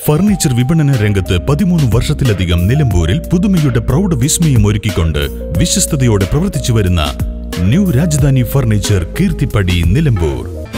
Furniture വിപണന രംഗത്ത് 13 വർഷത്തിലധികം നിലമ്പൂരിൽ പുതുമയുടെ പ്രൗഢ വിസ്മയം ഒരുക്കിക്കൊണ്ട് വിശ്വസ്തയോടെ പ്രവർത്തിച്ചു വരുന്ന ന്യൂ രാജധാനി ഫർണിച്ചർ കീർത്തിപ്പടി നിലമ്പൂർ.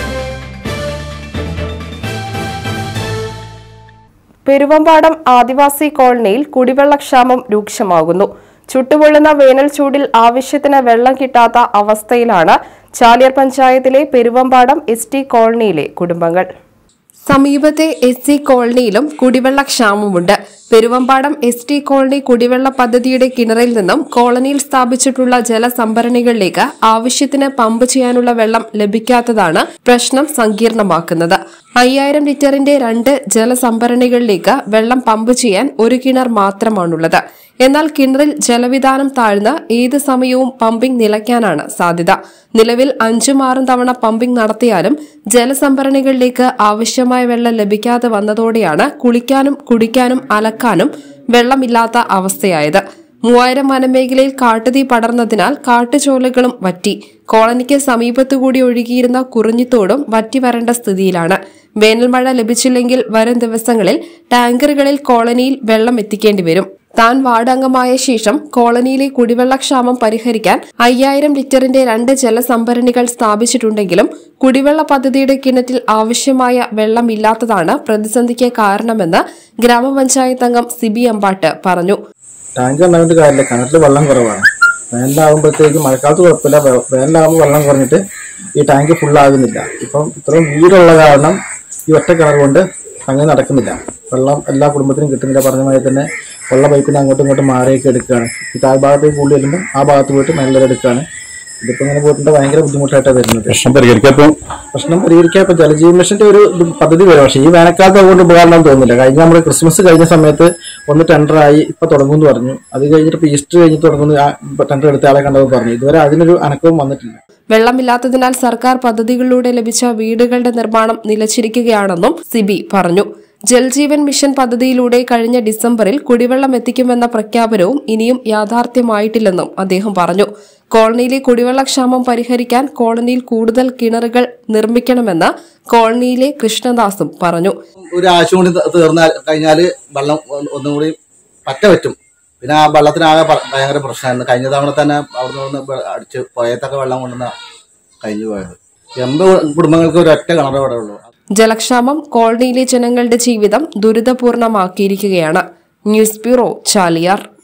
പെരുവമ്പാടം ആദിവാസി കോളനിയിൽ കുടിവെള്ളക്ഷാമം രൂക്ഷമാകുന്നു. ചുട്ടുപൊള്ളുന്ന വേനൽ ചൂടിൽ ആവശ്യത്തിന് വെള്ളം കിട്ടാത്ത അവസ്ഥയിലാണ് ചാലിയാർ പഞ്ചായത്തിലെ പെരുവമ്പാടം എസ്.ടി കോളനിയിലെ കുടുംബങ്ങൾ. സമീപത്തെ എസ്.സി കോളനിയിലും കുടിവെള്ളക്ഷാമമുണ്ട്. പെരുവമ്പാടം എസ്.ടി കോളനി കുടിവെള്ള പദ്ധതിയുടെ കിണറിൽ നിന്നും കോളനിയിൽ സ്ഥാപിച്ചിട്ടുള്ള ജലസംഭരണികളിലേക്ക് ആവശ്യത്തിന് പമ്പ് ചെയ്യാനുള്ള വെള്ളം ലഭിക്കാത്തതാണ് പ്രശ്നം സങ്കീർണമാക്കുന്നത്. 5000 ലിറ്ററിന്റെ 2 ജലസംഭരണികളിലേക്ക് വെള്ളം പമ്പ് ചെയ്യാൻ ഒരു കിണർ മാത്രമാണുള്ളത്. എന്നാൽ കിണറിൽ ജലവിധാനം താഴ്ന്ന് ഏത് സമയവും പമ്പിംഗ് നിലയ്ക്കാനാണ് സാധ്യത. നിലവിൽ 5-6 തവണ പമ്പിംഗ് നടത്തിയാലും ജലസംഭരണികളിലേക്ക് ആവശ്യമായ വെള്ളം ലഭിക്കാതെ വന്നതോടെയാണ് കുളിക്കാനും കുടിക്കാനും അലക്കാനും വെള്ളമില്ലാത്ത അവസ്ഥയായത്. 3000 വനമേഖലയിൽ കാട്ടുതീ പടർന്നതിനാൽ കാട്ടുചോലകളും വറ്റി. കോളനിക്ക് സമീപത്തുകൂടി ഒഴുകിയിരുന്ന കുറിഞ്ഞിത്തോടും വറ്റി വരേണ്ട സ്ഥിതിയിലാണ്. വേനൽ മഴ ലഭിച്ചില്ലെങ്കിൽ വരും ദിവസങ്ങളിൽ ടാങ്കറുകളിൽ കോളനിയിൽ വെള്ളം എത്തിക്കേണ്ടി വരും. താൻ വാർഡ് അംഗമായ ശേഷം കോളനിയിലെ കുടിവെള്ളക്ഷാമം പരിഹരിക്കാൻ 5000 ലിറ്ററിന്റെ 2 ജലസംഭരണികൾ സ്ഥാപിച്ചിട്ടുണ്ടെങ്കിലും കുടിവെള്ള പദ്ധതിയുടെ കിണറ്റിൽ ആവശ്യമായ വെള്ളമില്ലാത്തതാണ് പ്രതിസന്ധിക്ക് കാരണമെന്ന് ഗ്രാമപഞ്ചായത്ത് അംഗം സിബി അമ്പാട്ട് പറഞ്ഞു. ടാങ്ക് ഉണ്ടായിട്ട് കാര്യമില്ല, കിണറ്റിൽ വെള്ളം കുറവാണ്. വേനലാകുമ്പോഴത്തേക്ക് മഴക്കാലത്ത് കുഴപ്പമില്ല, വേനലാകുമ്പോൾ വെള്ളം കുറഞ്ഞിട്ട് ഈ ടാങ്ക് ഫുള്ളാകുന്നില്ല. ഇപ്പം ഇത്രയും വീടുള്ള കാരണം ഈ ഒറ്റ കിണർ കൊണ്ട് അങ്ങനെ നടക്കുന്നില്ല. വെള്ളം എല്ലാ കുടുംബത്തിനും കിട്ടുന്നില്ല. പറഞ്ഞ മാതിരി തന്നെ വെള്ള പൈപ്പിൽ അങ്ങോട്ടും ഇങ്ങോട്ടും മാറിയൊക്കെ എടുക്കുകയാണ്. ഈ താഴ്ഭാഗത്തേക്ക് കൂടുതൽ വരുമ്പോൾ ആ ഭാഗത്ത് പോയിട്ട് നല്ല എടുക്കുകയാണ്. ഇതിപ്പോൾ ഇങ്ങനെ പോയിട്ട് ഭയങ്കര ബുദ്ധിമുട്ടായിട്ടാണ് വരുന്നത്. പ്രശ്നം പരിഹരിക്കാൻ ഇപ്പം ജലജീവൻ മിഷന്റെ ഒരു പദ്ധതി വരും. പക്ഷേ ഈ വേനൽക്കാലത്ത് അതുകൊണ്ട് ഉപകാരം തോന്നുന്നില്ല. കഴിഞ്ഞ നമ്മൾ ക്രിസ്മസ് കഴിഞ്ഞ സമയത്ത് ഒന്ന് ടെൻഡറായി ഇപ്പൊ തുടങ്ങുമെന്ന് പറഞ്ഞു. അത് കഴിഞ്ഞിട്ട് ഇപ്പൊ ഈസ്റ്റർ കഴിഞ്ഞ് തുടങ്ങുന്നു ടെൻഡർ എടുത്ത ആളെ കണ്ടത് പറഞ്ഞു. ഇതുവരെ അതിനൊരു അനക്കവും വന്നിട്ടില്ല. വെള്ളമില്ലാത്തതിനാൽ സർക്കാർ പദ്ധതികളിലൂടെ ലഭിച്ച വീടുകളുടെ നിർമ്മാണം നിലച്ചിരിക്കുകയാണെന്നും സിബി പറഞ്ഞു. ജൽജീവൻ മിഷൻ പദ്ധതിയിലൂടെ കഴിഞ്ഞ ഡിസംബറിൽ കുടിവെള്ളം എത്തിക്കുമെന്ന പ്രഖ്യാപനവും ഇനിയും യാഥാർത്ഥ്യമായിട്ടില്ലെന്നും അദ്ദേഹം പറഞ്ഞു. കോളനിയിലെ കുടിവെള്ളക്ഷാമം പരിഹരിക്കാൻ കോളനിയിൽ കൂടുതൽ കിണറുകൾ നിർമ്മിക്കണമെന്ന് കോളനിയിലെ കൃഷ്ണദാസും പറഞ്ഞു. ഒരു ആഴ്ച കൂടി തീർന്നാൽ കഴിഞ്ഞാല് വെള്ളം ഒന്നും കൂടി പറ്റും. പിന്നെ ആ വെള്ളത്തിനാകെ ഭയങ്കര പ്രശ്നമായിരുന്നു. കഴിഞ്ഞ തവണ തന്നെ അവിടെ അടിച്ച് പുഴയത്തൊക്കെ വെള്ളം കൊണ്ടുവന്ന കഴിഞ്ഞു പോയത്. 80 കുടുംബങ്ങൾക്ക് ഒരൊറ്റ കിണർ അവിടെ ഉള്ളൂ. ജലക്ഷാമം കോളനിയിലെ ജനങ്ങളുടെ ജീവിതം ദുരിതപൂർണമാക്കിയിരിക്കുകയാണ്. News bureau, Chaliyar.